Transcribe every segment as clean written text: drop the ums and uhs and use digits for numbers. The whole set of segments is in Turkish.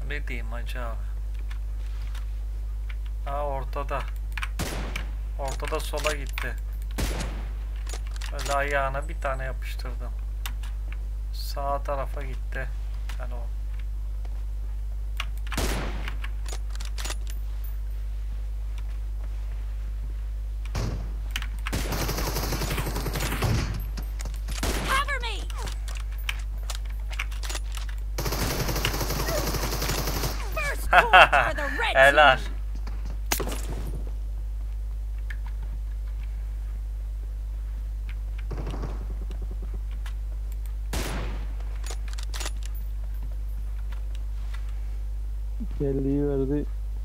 Ne diyeyim hacı abi? Ha, ortada. Ortada sola gitti. Böyle ayağına bir tane yapıştırdım. Sağ tarafa gitti. Yani o. Helal. Kelliyi verdi.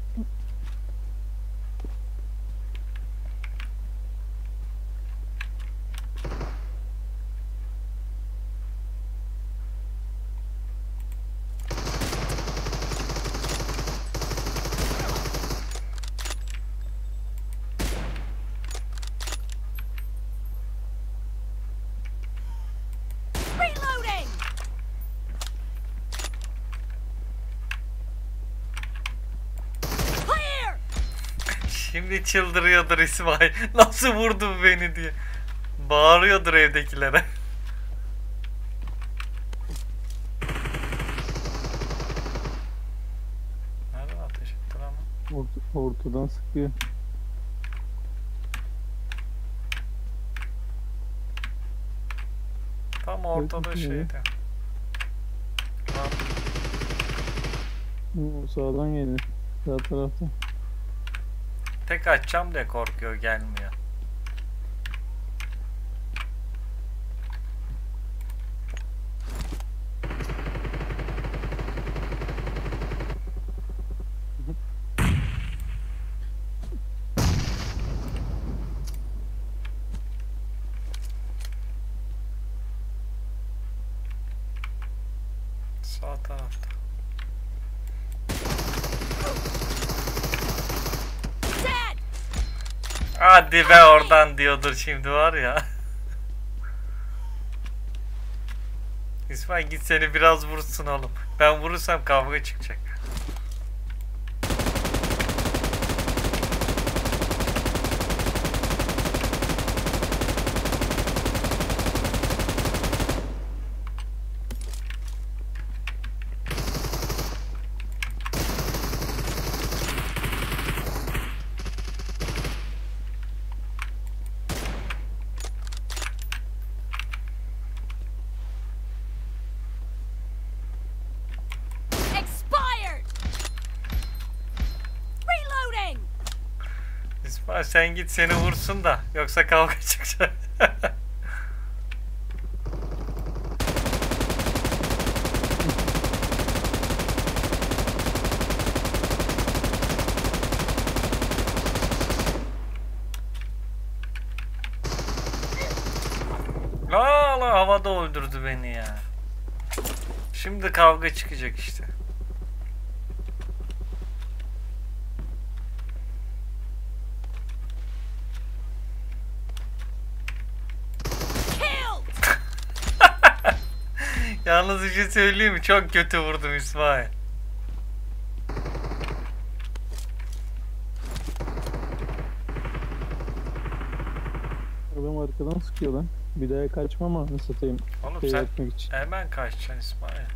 Şimdi çıldırıyordur İsmail. Nasıl vurdu beni diye. Bağırıyordur evdekilere. Nereden ateş ettin ama? Ortadan sıkıyor. Tam ortada şeydi. O sağdan geliyor. Sağ taraftan. Tek açacağım diye korkuyor, gelmiyor. Sağ tarafta. Hadi be, oradan diyordur şimdi var ya. İsmail git, seni biraz vursun oğlum. Ben vurursam kavga çıkacak. İsmail sen git, seni vursun da yoksa kavga çıkacak. Allah, havada öldürdü beni ya. Şimdi kavga çıkacak işte. Yalnız bir şey söyleyeyim mi? Çok kötü vurdum İsmail. Adam arkadan sıkıyor lan. Bir daha kaçmam ama satayım. Oğlum Şey sen yapmak için. hemen kaçacaksın İsmail.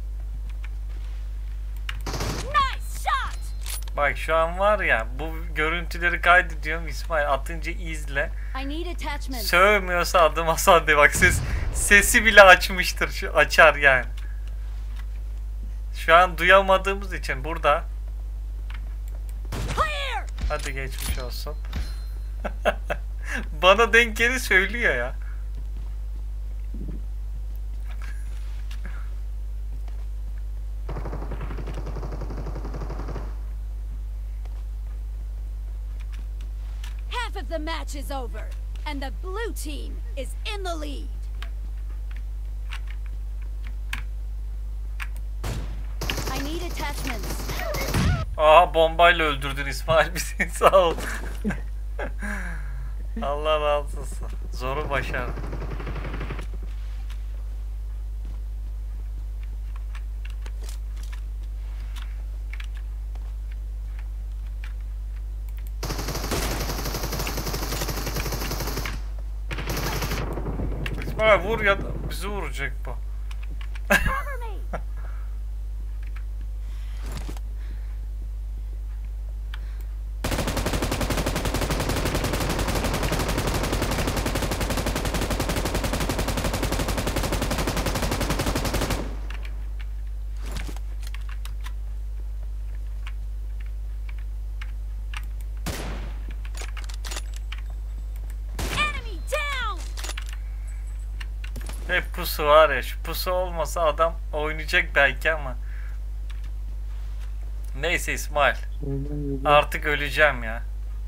Bak şu an var ya, bu görüntüleri kaydediyorum İsmail, atınca izle. Sövmüyorsa adım Hasan de, bak sesi bile açmıştır, şu açar yani. Şu an duyamadığımız için burada. Hadi geçmiş olsun. Bana denk geri söylüyor ya. Half of the match is over, and the blue team is in the lead. I need attachments. Aha, bombayla öldürdün İsmail bizi, sağ ol. Allah razı olsun. Zoru başardın. Ha, vur ya da bizi vuracak bu. Hep pusu var ya, şu pusu olmasa adam oynayacak belki ama. Neyse İsmail, artık öleceğim ya.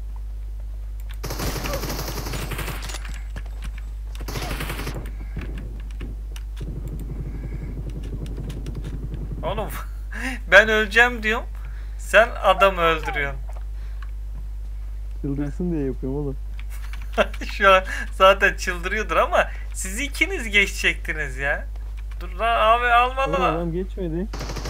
Oğlum ben öleceğim diyorum, sen adamı öldürüyorsun. Çıldırsın diye yapıyorum oğlum. Şu an zaten çıldırıyordur ama siz ikiniz geçecektiniz ya. Dur lan abi, alma Oğlum lan. adam geçmedi.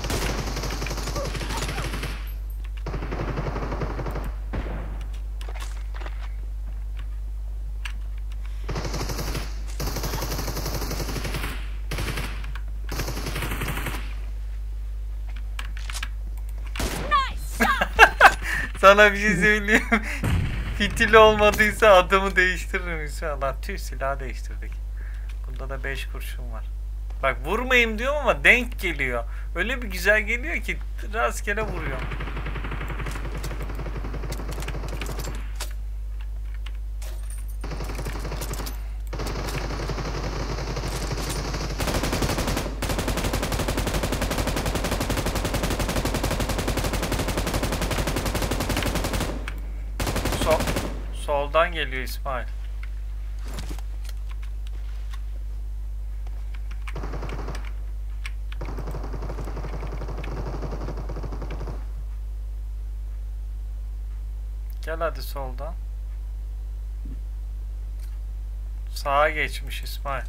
Sana bir şey söyleyeyim. Fitili olmadıysa adamı değiştiririm inşallah. Tüh, silah değiştirdik. Bunda da 5 kurşun var. Bak vurmayayım diyorum ama denk geliyor. Öyle bir güzel geliyor ki rastgele vuruyor. Soldan geliyor İsmail. Gel hadi soldan. Sağa geçmiş İsmail.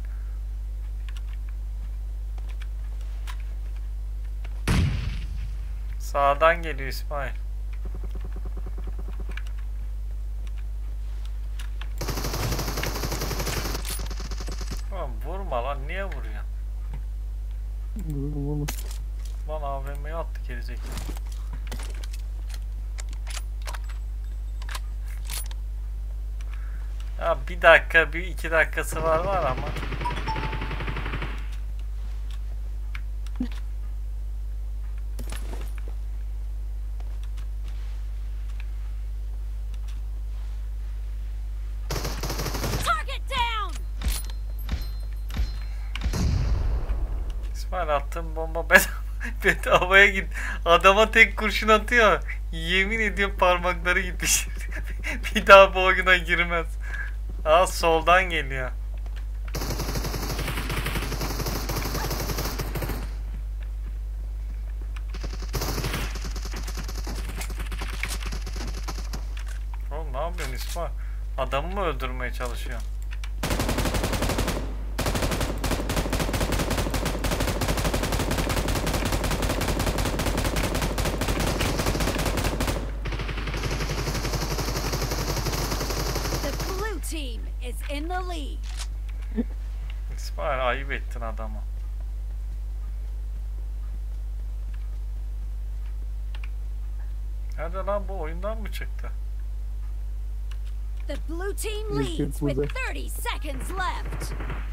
Sağdan geliyor İsmail. Vurma lan, niye vuruyorsun? Vururum oğlum. Lan AVM'ye attı gerizekalı. Ya bir dakika, bir 2 dakikası var ama. İsmail, attığım bomba bedavaya git. Adama tek kurşun atıyor. Yemin ediyorum parmakları gitmiş. Bir daha bu oyuna girmez. Aa, soldan geliyor. Oğlum ne yapıyorsun İsmail? Adamı mı öldürmeye çalışıyorsun? Team is in the lead. İsmail, ayıp ettin adamı. Hadi lan, bu oyundan mı çıktı? The blue team leads with 30 seconds left.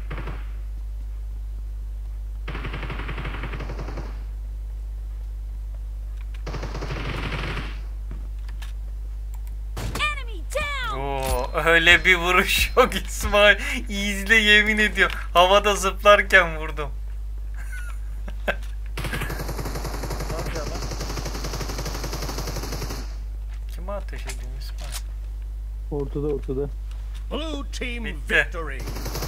Öyle bir vuruş yok İsmail. İzle, yemin ediyorum. Havada zıplarken vurdum. Kime ateş ediyorsun İsmail? Ortada. Blue team Bitti. victory.